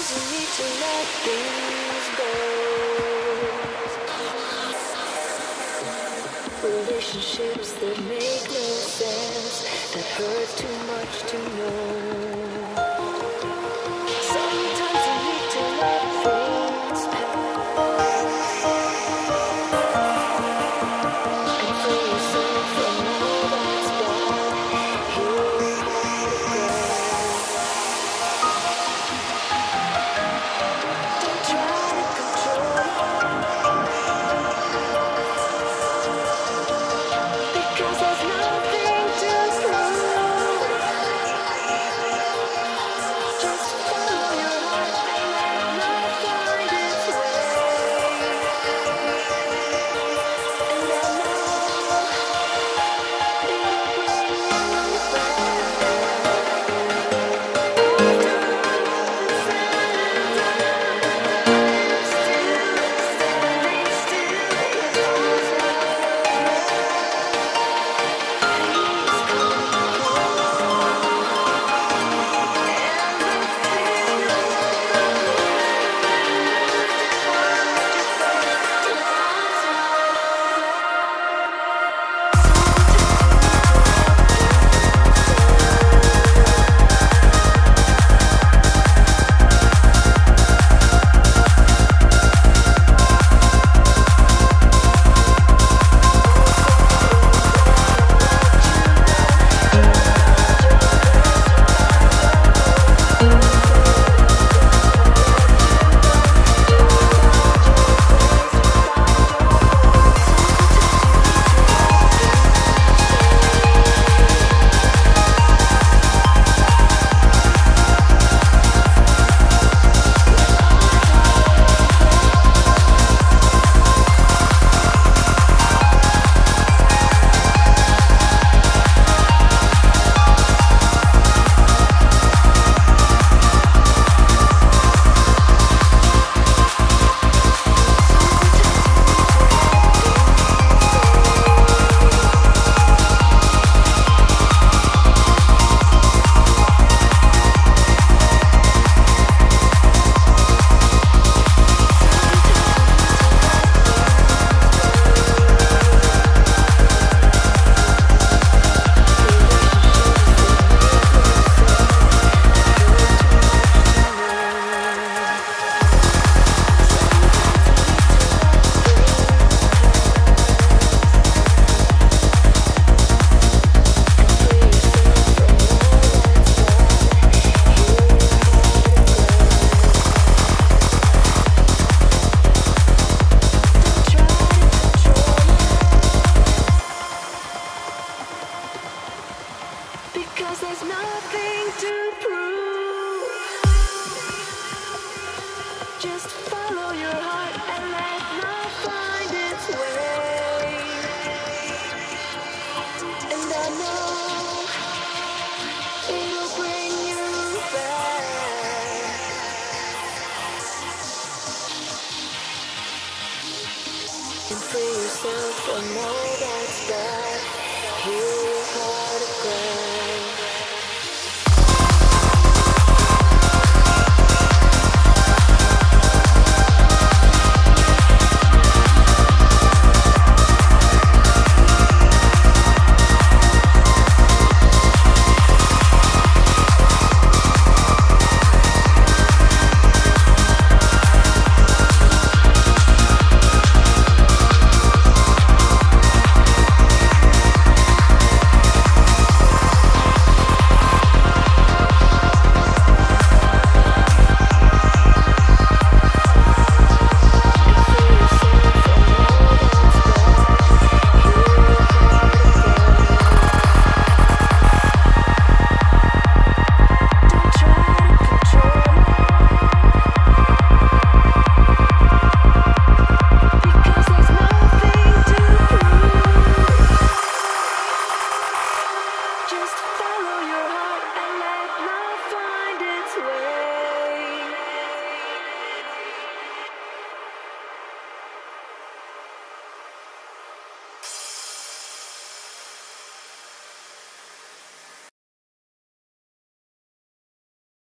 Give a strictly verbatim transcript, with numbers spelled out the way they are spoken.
Sometimes you need to let things go. Relationships that make no sense, that hurt too much to know. Sometimes you need to let things pass and free yourself from all that's bad. Heal how to grow. Don't try to control it, because there's nothing to prove. Just follow your heart and let love find its way. And I know it'll bring you back. Because there's nothing to prove. Just follow your heart and let love find its way. And I know it'll bring you back. And free yourself from all that's bad. Heal